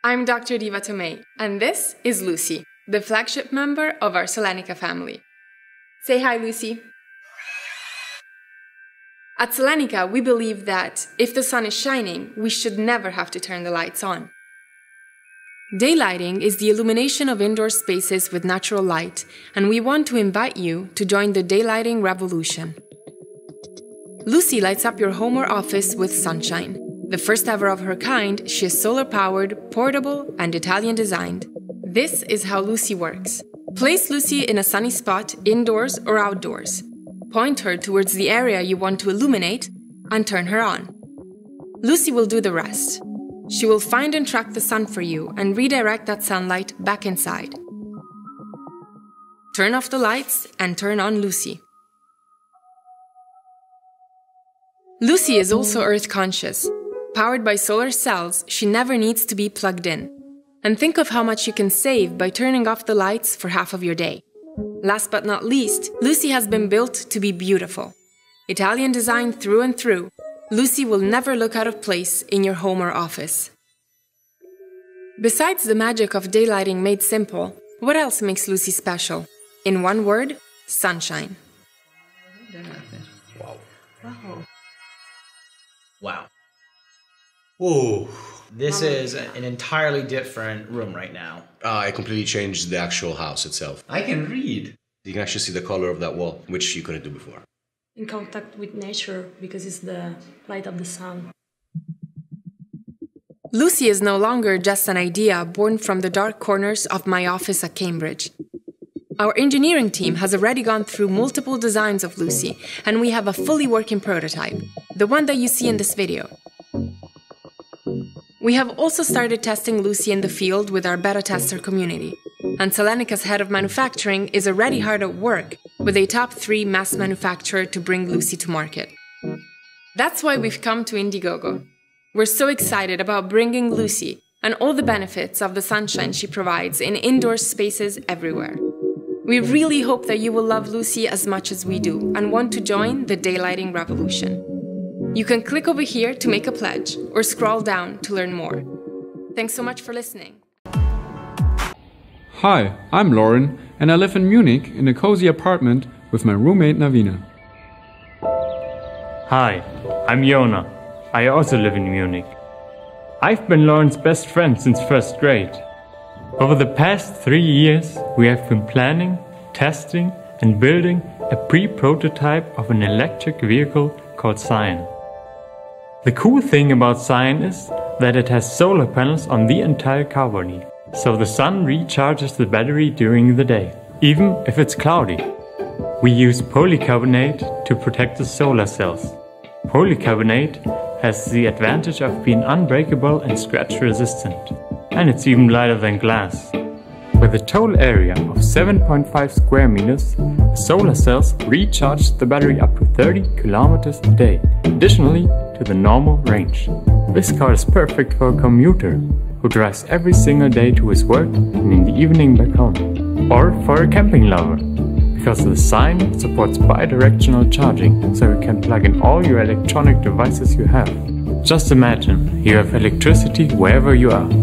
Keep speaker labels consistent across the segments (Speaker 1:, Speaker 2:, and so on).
Speaker 1: I'm Dr. Diva Tomei, and this is Lucy, the flagship member of our Solenica family. Say hi, Lucy. At Solenica, we believe that if the sun is shining, we should never have to turn the lights on. Daylighting is the illumination of indoor spaces with natural light, and we want to invite you to join the daylighting revolution. Lucy lights up your home or office with sunshine. The first ever of her kind, she is solar-powered, portable, and Italian-designed. This is how Lucy works. Place Lucy in a sunny spot, indoors or outdoors. Point her towards the area you want to illuminate, and turn her on. Lucy will do the rest. She will find and track the sun for you and redirect that sunlight back inside. Turn off the lights and turn on Lucy. Lucy is also earth-conscious. Powered by solar cells, she never needs to be plugged in. And think of how much you can save by turning off the lights for half of your day. Last but not least, Lucy has been built to be beautiful. Italian design through and through, Lucy will never look out of place in your home or office. Besides the magic of daylighting made simple, what else makes Lucy special? In one word, sunshine.
Speaker 2: Wow.
Speaker 3: Wow.
Speaker 2: Wow. Ooh. This is an entirely different room right now.
Speaker 3: I completely changed the actual house itself.
Speaker 2: I can read.
Speaker 3: You can actually see the color of that wall, which you couldn't do before.
Speaker 4: In contact with nature, because it's the light of the sun.
Speaker 1: Lucy is no longer just an idea born from the dark corners of my office at Cambridge. Our engineering team has already gone through multiple designs of Lucy, and we have a fully working prototype, the one that you see in this video. We have also started testing Lucy in the field with our beta tester community, and Solenica's head of manufacturing is already hard at work with a top 3 mass manufacturer to bring Lucy to market. That's why we've come to Indiegogo. We're so excited about bringing Lucy and all the benefits of the sunshine she provides in indoor spaces everywhere. We really hope that you will love Lucy as much as we do and want to join the daylighting revolution. You can click over here to make a pledge or scroll down to learn more. Thanks so much for listening.
Speaker 5: Hi, I'm Lauren and I live in Munich in a cozy apartment with my roommate Navina.
Speaker 6: Hi, I'm Jona. I also live in Munich. I've been Lauren's best friend since first grade. Over the past 3 years, we have been planning, testing and building a pre-prototype of an electric vehicle called Sion. The cool thing about Sion is that it has solar panels on the entire car body, so the sun recharges the battery during the day, even if it's cloudy. We use polycarbonate to protect the solar cells. Polycarbonate has the advantage of being unbreakable and scratch resistant, and it's even lighter than glass. With a total area of 7.5 square meters, the solar cells recharge the battery up to 30 kilometers a day, additionally to the normal range. This car is perfect for a commuter who drives every single day to his work and in the evening back home. Or for a camping lover, because the Sion supports bi-directional charging, so you can plug in all your electronic devices you have. Just imagine, you have electricity wherever you are.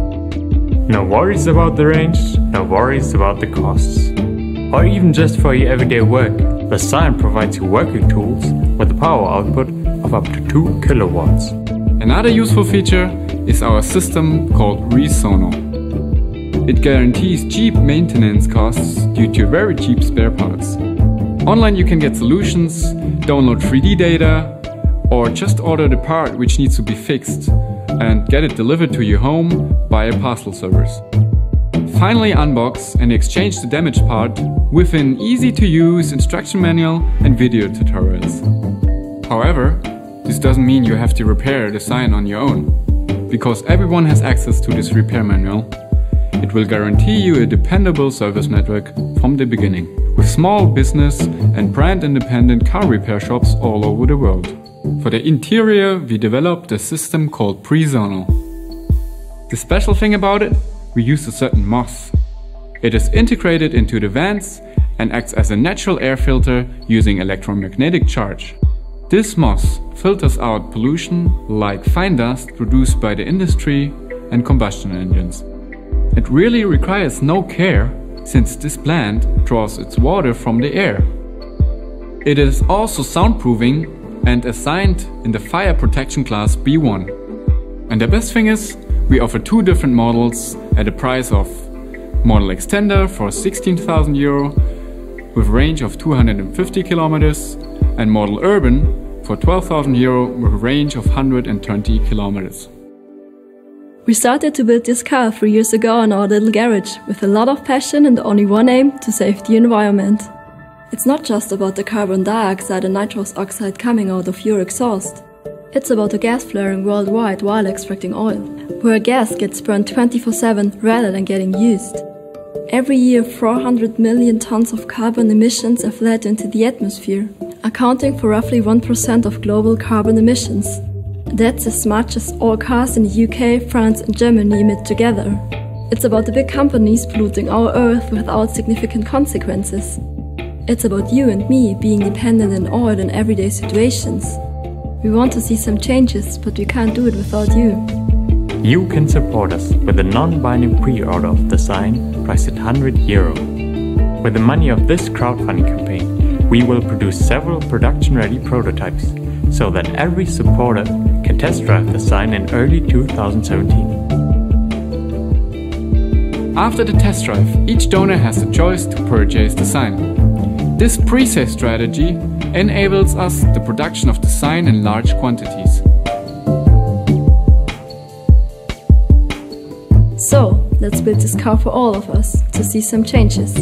Speaker 6: No worries about the range, no worries about the costs. Or even just for your everyday work, the Sion provides you working tools with a power output of up to 2 kilowatts.
Speaker 5: Another useful feature is our system called Resono. It guarantees cheap maintenance costs due to very cheap spare parts. Online you can get solutions, download 3D data, or just order the part which needs to be fixed and get it delivered to your home by a parcel service. Finally unbox and exchange the damaged part with an easy-to-use instruction manual and video tutorials. However, this doesn't mean you have to repair the Sion on your own. Because everyone has access to this repair manual, it will guarantee you a dependable service network from the beginning, with small business and brand-independent car repair shops all over the world. For the interior, we developed a system called Presono. The special thing about it, we use a certain moss. It is integrated into the vents and acts as a natural air filter using electromagnetic charge. This moss filters out pollution like fine dust produced by the industry and combustion engines. It really requires no care, since this plant draws its water from the air. It is also soundproofing and assigned in the fire protection class B1. And the best thing is, we offer two different models at a price of Model Extender for 16,000 euro with range of 250 kilometers and Model Urban for 12,000 euro with a range of 120 kilometers.
Speaker 7: We started to build this car 3 years ago in our little garage with a lot of passion and only one aim: to save the environment. It's not just about the carbon dioxide and nitrous oxide coming out of your exhaust. It's about the gas flaring worldwide while extracting oil, where gas gets burned 24/7 rather than getting used. Every year 400 million tons of carbon emissions are fled into the atmosphere, accounting for roughly 1% of global carbon emissions. That's as much as all cars in the UK, France and Germany emit together. It's about the big companies polluting our earth without significant consequences. It's about you and me being dependent on oil in everyday situations. We want to see some changes, but we can't do it without you.
Speaker 6: You can support us with a non-binding pre-order of the sign priced at 100 euro. With the money of this crowdfunding campaign, we will produce several production-ready prototypes so that every supporter can test drive the sign in early 2017.
Speaker 5: After the test drive, each donor has the choice to purchase the sign. This pre-sale strategy enables us the production of the sign in large quantities.
Speaker 7: So, let's build this car for all of us to see some changes.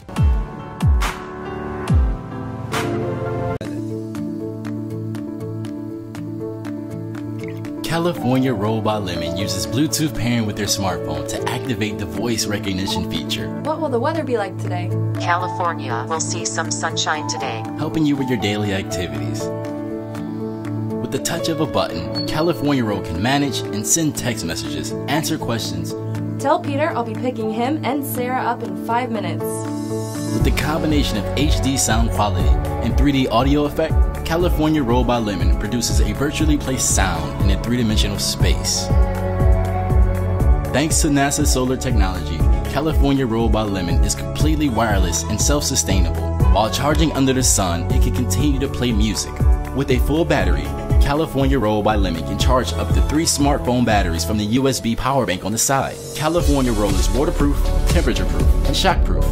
Speaker 8: California Roll by Lemon uses Bluetooth pairing with their smartphone to activate the voice recognition feature.
Speaker 9: What will the weather be like today?
Speaker 10: California will see some sunshine today,
Speaker 8: helping you with your daily activities. With the touch of a button, California Roll can manage and send text messages, answer questions.
Speaker 9: Tell Peter I'll be picking him and Sarah up in 5 minutes.
Speaker 8: With the combination of HD sound quality and 3D audio effect, California Roll by Lemon produces a virtually placed sound in a three-dimensional space. Thanks to NASA's solar technology, California Roll by Lemon is completely wireless and self-sustainable. While charging under the sun, it can continue to play music. With a full battery, California Roll by Lemon can charge up to 3 smartphone batteries from the USB power bank on the side. California Roll is waterproof, temperature-proof, and shockproof,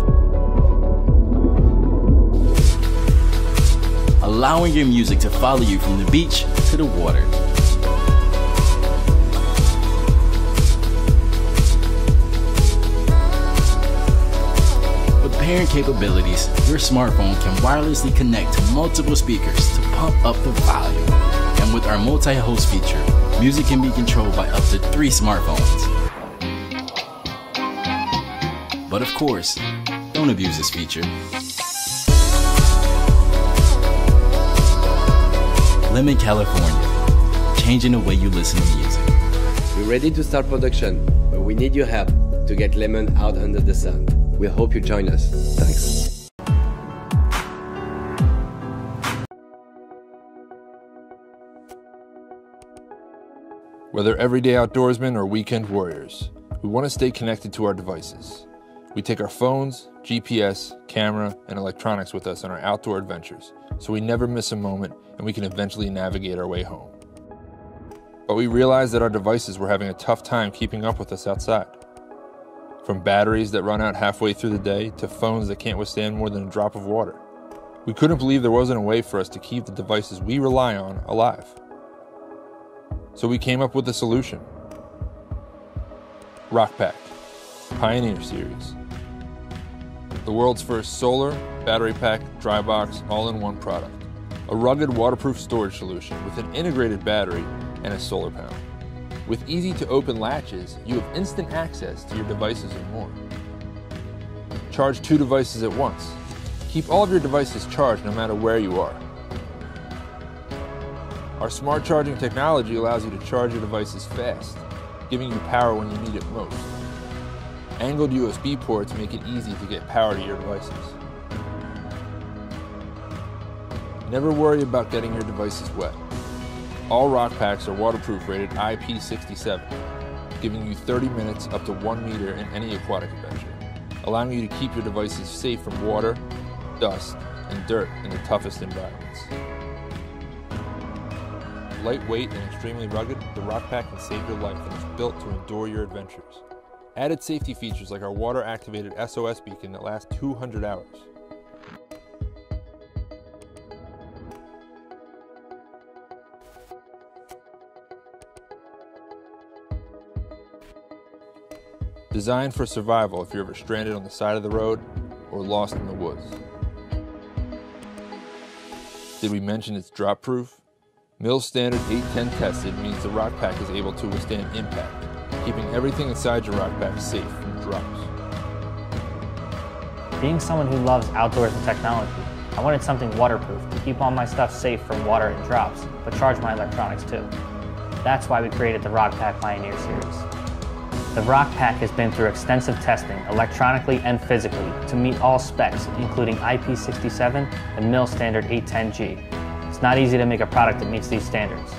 Speaker 8: allowing your music to follow you from the beach to the water. With pairing capabilities, your smartphone can wirelessly connect to multiple speakers to pump up the volume. And with our multi-host feature, music can be controlled by up to 3 smartphones. But of course, don't abuse this feature. Lemon California, changing the way you listen to music.
Speaker 11: We're ready to start production, but we need your help to get Lemon out under the sun. We hope you join us. Thanks.
Speaker 12: Whether everyday outdoorsmen or weekend warriors, we want to stay connected to our devices. We take our phones, GPS, camera, and electronics with us on our outdoor adventures, so we never miss a moment and we can eventually navigate our way home. But we realized that our devices were having a tough time keeping up with us outside. From batteries that run out halfway through the day to phones that can't withstand more than a drop of water. We couldn't believe there wasn't a way for us to keep the devices we rely on alive. So we came up with a solution. RockPack, Pioneer Series. The world's first solar, battery pack, dry box, all-in-one product. A rugged waterproof storage solution with an integrated battery and a solar panel. With easy-to-open latches, you have instant access to your devices and more. Charge 2 devices at once. Keep all of your devices charged no matter where you are. Our smart charging technology allows you to charge your devices fast, giving you power when you need it most. Angled USB ports make it easy to get power to your devices. Never worry about getting your devices wet. All RockPacks are waterproof rated IP67. giving you 30 minutes up to 1 meter in any aquatic adventure, allowing you to keep your devices safe from water, dust, and dirt in the toughest environments. Lightweight and extremely rugged, the RockPack can save your life and is built to endure your adventures. Added safety features like our water-activated SOS beacon that lasts 200 hours. Designed for survival if you're ever stranded on the side of the road or lost in the woods. Did we mention it's drop-proof? Mills Standard 810 tested means the RockPack is able to withstand impact, keeping everything inside your RockPack safe from drops.
Speaker 13: Being someone who loves outdoors and technology, I wanted something waterproof to keep all my stuff safe from water and drops, but charge my electronics too. That's why we created the RockPack Pioneer series. The RockPack has been through extensive testing, electronically and physically, to meet all specs, including IP67 and Mills Standard 810G. It's not easy to make a product that meets these standards.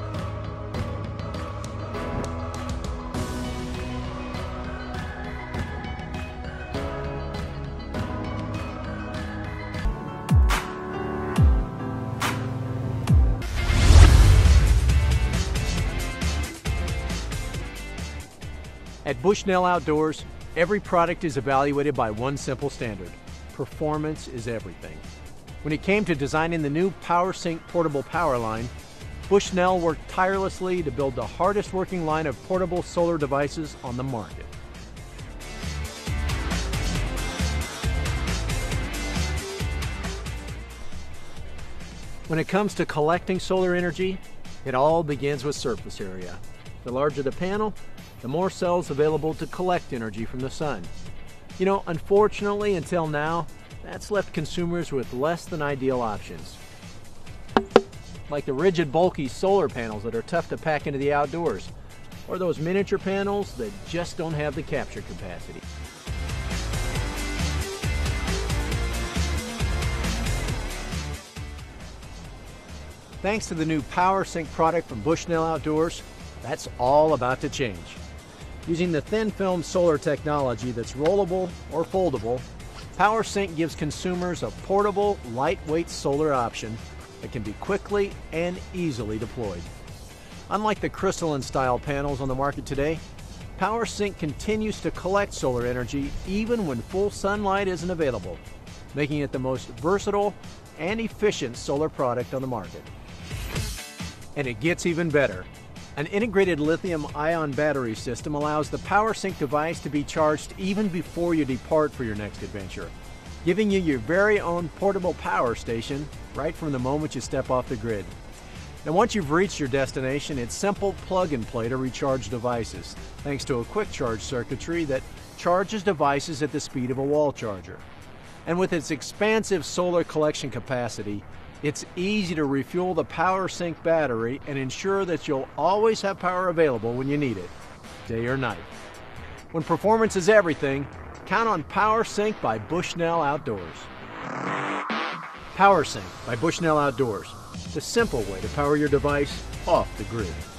Speaker 14: At Bushnell Outdoors, every product is evaluated by one simple standard: performance is everything. When it came to designing the new PowerSync portable power line, Bushnell worked tirelessly to build the hardest working line of portable solar devices on the market. When it comes to collecting solar energy, it all begins with surface area. The larger the panel, the more cells available to collect energy from the sun. You know, unfortunately, until now, that's left consumers with less than ideal options. Like the rigid, bulky solar panels that are tough to pack into the outdoors, or those miniature panels that just don't have the capture capacity. Thanks to the new PowerSync product from Bushnell Outdoors, that's all about to change. Using the thin film solar technology that's rollable or foldable, PowerSync gives consumers a portable, lightweight solar option that can be quickly and easily deployed. Unlike the crystalline-style panels on the market today, PowerSync continues to collect solar energy even when full sunlight isn't available, making it the most versatile and efficient solar product on the market. And it gets even better. An integrated lithium-ion battery system allows the PowerSync device to be charged even before you depart for your next adventure, giving you your very own portable power station right from the moment you step off the grid. Now, once you've reached your destination, it's simple plug-and-play to recharge devices, thanks to a quick charge circuitry that charges devices at the speed of a wall charger. And with its expansive solar collection capacity, it's easy to refuel the PowerSync battery and ensure that you'll always have power available when you need it, day or night. When performance is everything, count on PowerSync by Bushnell Outdoors. PowerSync by Bushnell Outdoors, the simple way to power your device off the grid.